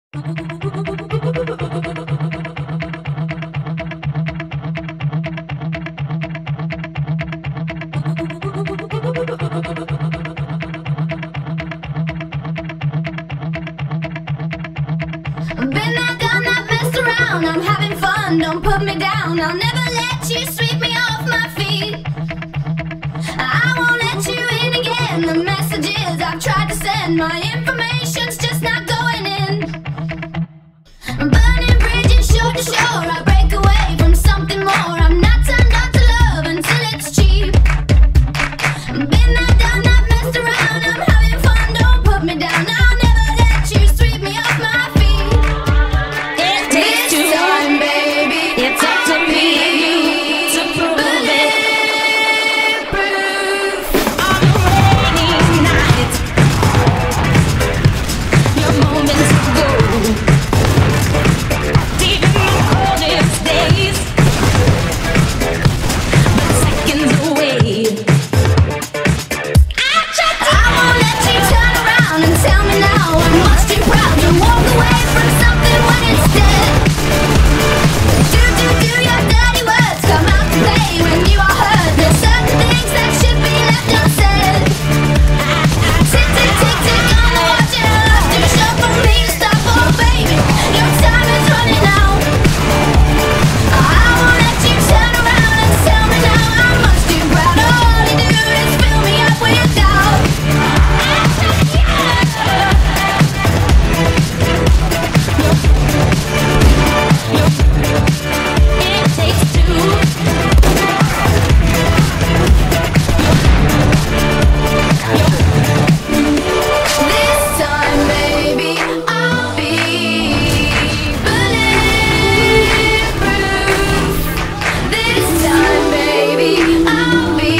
I'm having fun, don't put me down. I'll never let you sweep me off my feet. I won't let you in again. The messages I've tried to send, my information's just not going in. Burning bridges shore to shore, I break away from something more. I'm not turned on to love until it's cheap. Been there, done that, messed around. I'm having fun, don't put me down. I'll never let you sweep me off my feet. It's up to me and you to prove it. On a rainy night, your moments of gold, deep in the coldest days, but seconds away. I won't let you turn around and tell me now I'm much too proud to walk away from something when it's dead. Do your dirty words come out to play when you are hurt? There's certain things that should be left unsaid. Tick, tick, tick, tick on the watch, and life's too short for me to stop. Oh baby, your time is running out. I won't let you turn around and tell me now I'm much too proud. All you do is fill me up with doubt. It takes two. This time, baby, I'll be bulletproof. This time, baby, I'll be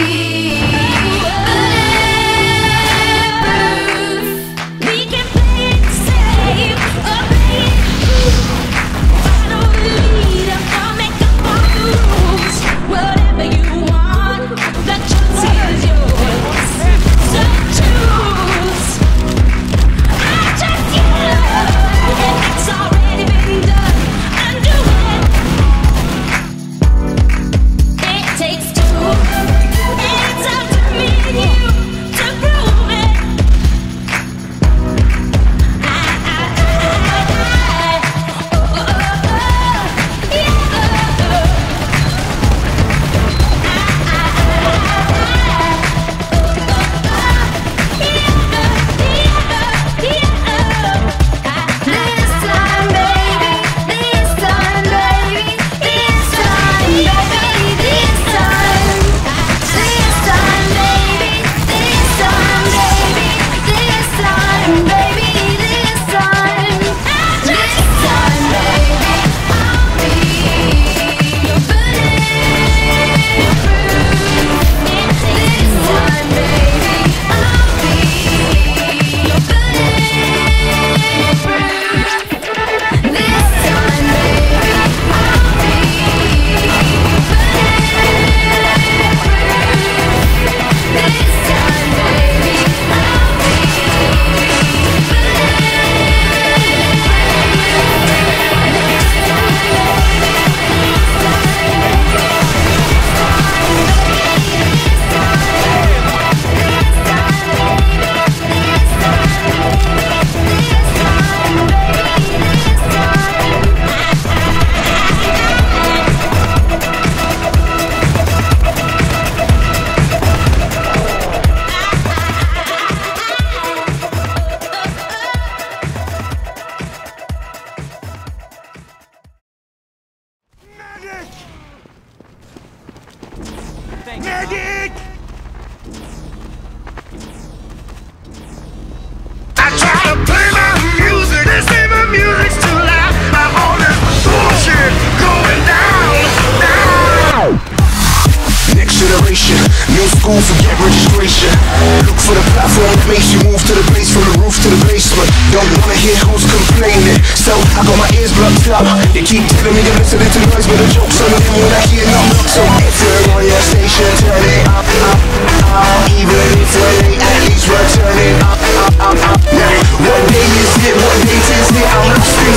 bulletproof. We can play it safe or play it cool. Follow the leader or make up our rules. Whatever you want, the choice is yours. So choose. I just you, and it's already been done. Undo it. It takes two. It's up to me and you to prove it. This time, baby, this time, baby, this time, baby, this time. This time, baby, this time, baby, this time, baby, this time. This time, baby, I'll be bulletproof. This time, baby, I'll be bulletproof. This time, baby, I'll be bulletproof. This time, baby, I'll be Medic! I try to play my music, they say my music's too loud. I'm all this bullshit going down, down. Next generation, new school, forget registration. Look for the platform that makes you move to the base, from the roof to the basement. Don't wanna hear who's complaining, so I got my ears blocked up. They keep telling me you're listening to noise, but the joke's on them when I hear nothing. So if you're on your station, turn it up, up, up. Even if we're late, at least we're turning up, up, up, up. Now, what day is it? What date is it? I'm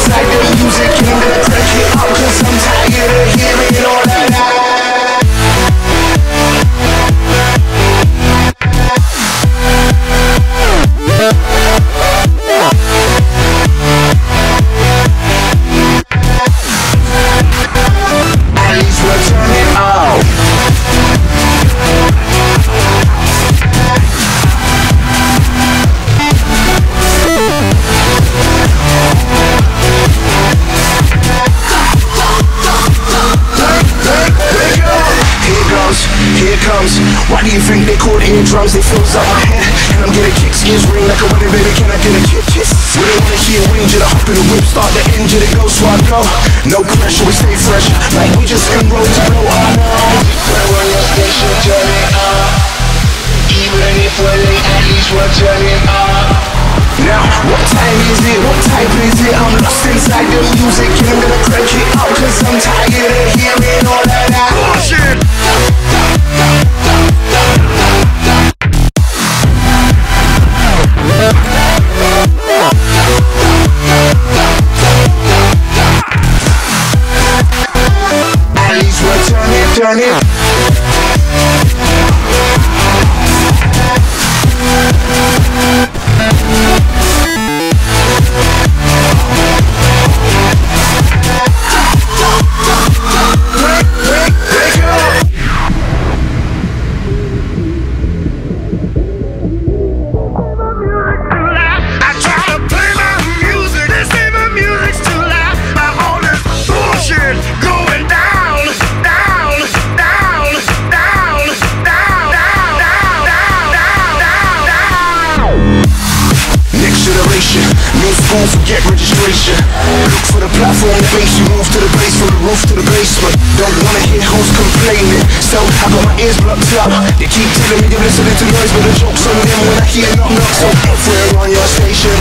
drums, they fills up my head, and I'm getting kicks, ears ring like a wedding, baby, can I get a kiss? We don't wanna hear wind, to the hop in the whip, start the engine, it goes, so I go. No pressure, we stay fresh, like we just enrolled to blow our nose. When we're on your station, turn it up. Even if we're late, at least we're turning up. Now, what time is it? What type is it? I'm lost inside the music and I'm gonna crank it up, cause I'm tired of hearing all of that bullshit. At least we're turning. Get registration. Look for the platform that makes you move to the base, from the roof to the basement. Don't wanna hear hoes complaining, so I got my ears blocked up. They keep telling me they're listening to noise, but the joke's on them when I hear knock knock. So if we're on your station,